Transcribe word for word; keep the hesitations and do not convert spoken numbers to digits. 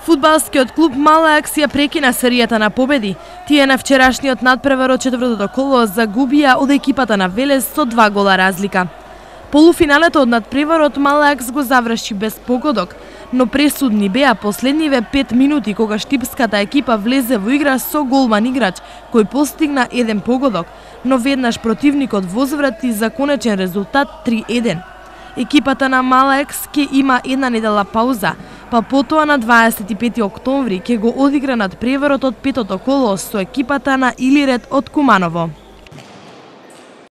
Фудбалскиот клуб Мала Акс ја прекина серијата на победи. Тие на вчерашниот надпревар од четвртото коло загубија од екипата на Велес со два гола разлика. Полуфиналето од надпреварот Мала Акс го заврши без погодок, но пресудни беа последниве пет минути кога штипската екипа влезе во игра со голман играч кој постигна еден погодок, но веднаш противникот возврати за конечен резултат три еден. Екипата на Мала Акс ќе има една недела пауза, па потоа на дваесет и пети октомври ќе го одигра надпреварот од петото коло со екипата на Илирет од Куманово.